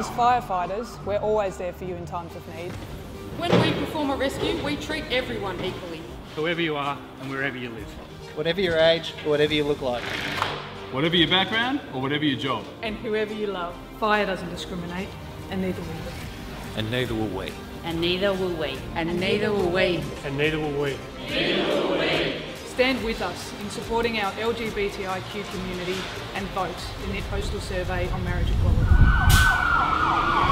As firefighters, we're always there for you in times of need. When we perform a rescue, we treat everyone equally. Whoever you are and wherever you live. Whatever your age or whatever you look like. Whatever your background or whatever your job. And whoever you love. Fire doesn't discriminate, and neither will we. And neither will we. And neither will we. And neither will we. And neither will we. Neither will we. Stand with us in supporting our LGBTIQ community and vote in the postal survey on marriage equality.